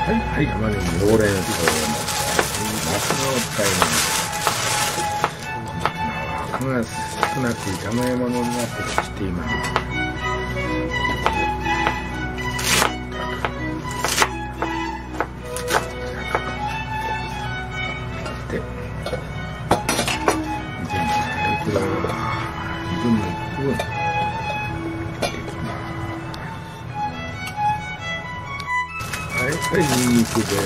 はい、はい、玉ねぎ、ほうれん草、夏のタイム。が少なく炒め物になってきています。で、全部これを2分の1分入れていきます。はい、はい、ニンニクで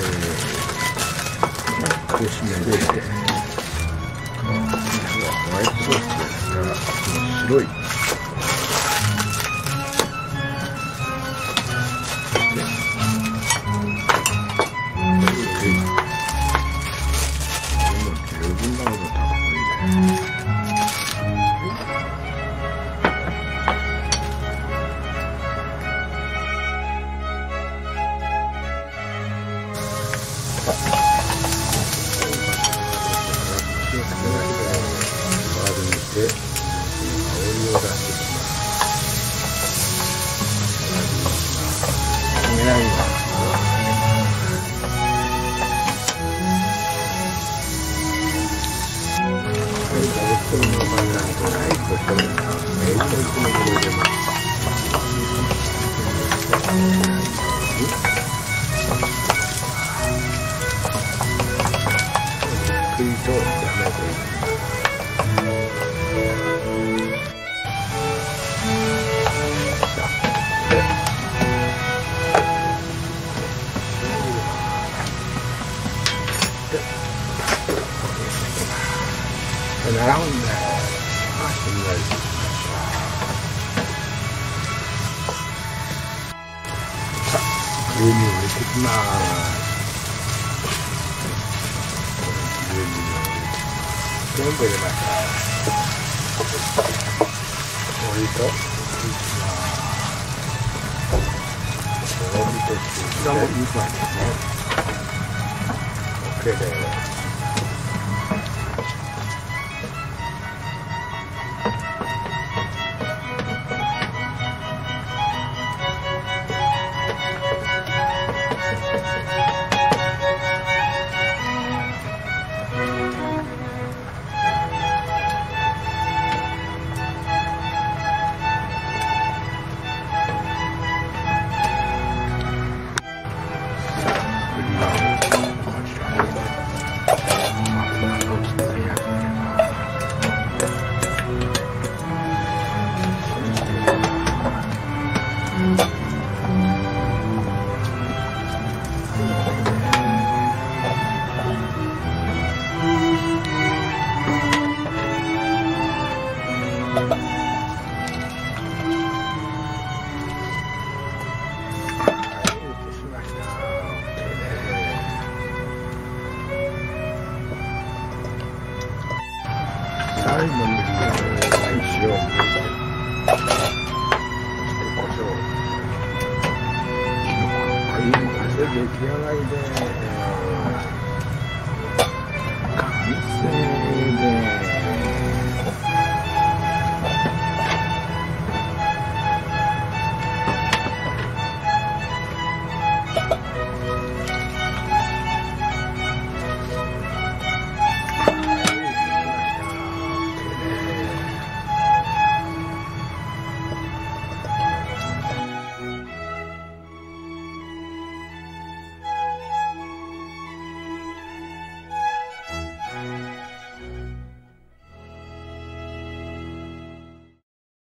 少しめでて、ホワイトソースですから、白い。十分なほどたっぷりです。で、香りを出してきます。狙います。はい、大根のバナナとないところにメインの肉の入れます。ゆっくりと炒めていきます。並んで、しんなりしました。さあ、牛乳を入れていきます。牛乳を全部入れました。お湯といきます。お湯として一度もいいですね。OK です。最後に塩、そして胡椒、はい、これで出来上がりです。